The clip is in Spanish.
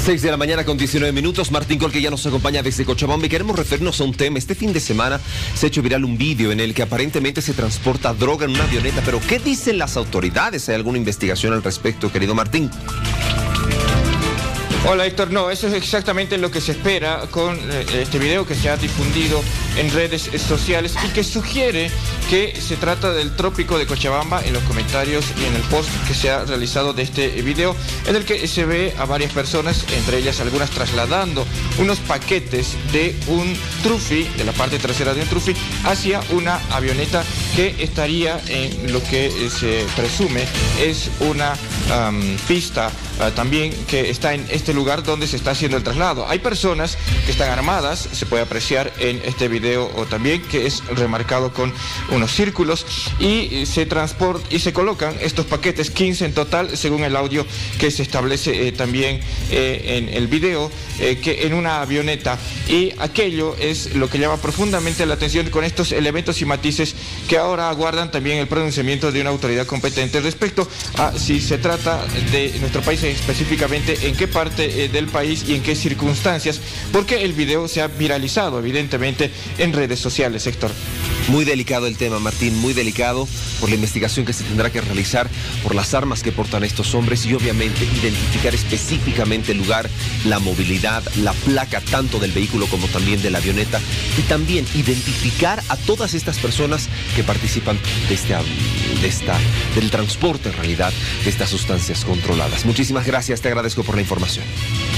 6 de la mañana con 19 minutos. Martín Colque ya nos acompaña desde Cochabamba y queremos referirnos a un tema. Este fin de semana se ha hecho viral un vídeo en el que aparentemente se transporta droga en una avioneta. Pero ¿qué dicen las autoridades? ¿Hay alguna investigación al respecto, querido Martín? Hola Héctor, no, eso es exactamente lo que se espera con este video que se ha difundido en redes sociales y que sugiere que se trata del trópico de Cochabamba en los comentarios y en el post que se ha realizado de este video, en el que se ve a varias personas, entre ellas algunas trasladando unos paquetes de un trufi, de la parte trasera de un trufi, hacia una avioneta que estaría en lo que se presume es una pista también que está en este lugar donde se está haciendo el traslado. Hay personas que están armadas, se puede apreciar en este video o también, que es remarcado con unos círculos, y se colocan estos paquetes, 15 en total, según el audio que se establece también en el video, que en una avioneta. Y aquello es lo que llama profundamente la atención, con estos elementos y matices que ahora aguardan también el pronunciamiento de una autoridad competente respecto a si se trata de nuestro país, específicamente en qué parte del país y en qué circunstancias, porque el video se ha viralizado evidentemente en redes sociales, Héctor. Muy delicado el tema, Martín, muy delicado por la investigación que se tendrá que realizar, por las armas que portan estos hombres y obviamente identificar específicamente el lugar, la movilidad, la placa tanto del vehículo como también de la avioneta, y también identificar a todas estas personas que participan del transporte en realidad de estas sustancias controladas. Muchísimas gracias, te agradezco por la información.